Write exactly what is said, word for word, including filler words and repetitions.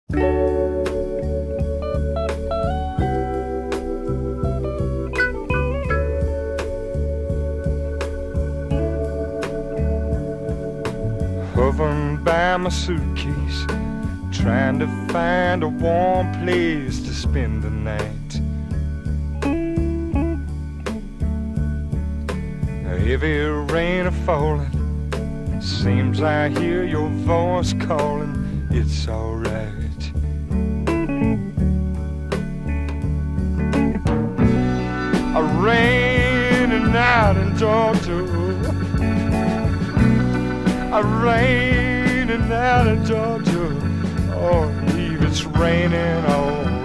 Hovering by my suitcase, trying to find a warm place to spend the night. A heavy rain a falling, seems I hear your voice calling, it's alright. A raining night in Georgia, a raining night in Georgia, oh, Eve, it's raining all